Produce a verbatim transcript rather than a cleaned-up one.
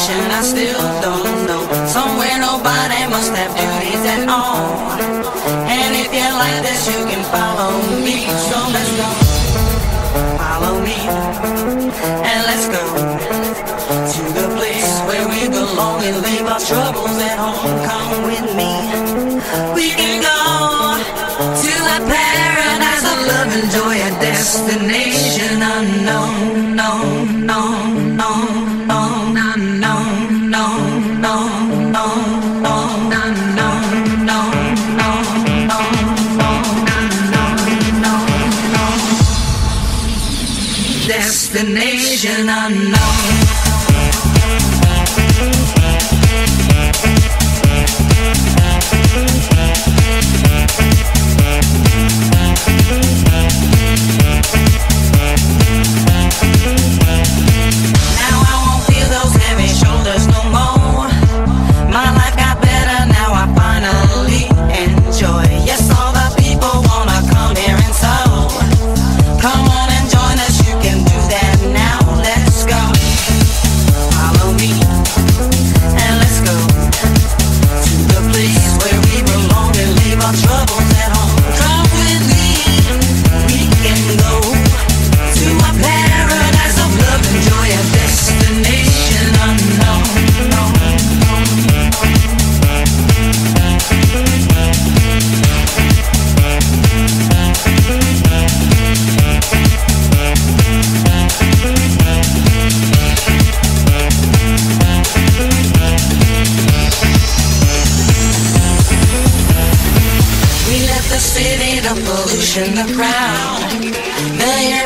destination I still don't know. Somewhere nobody must have duties at all. And if you like this, you can follow me. So let's go, follow me, and let's go to the place where we belong and leave our troubles at home. Come with me. We can go to a paradise of love and joy, a destination unknown, no, no, no, no, no, no, no, no, no, no, no, no, no, destination unknown. The city, the pollution, the crowd, the air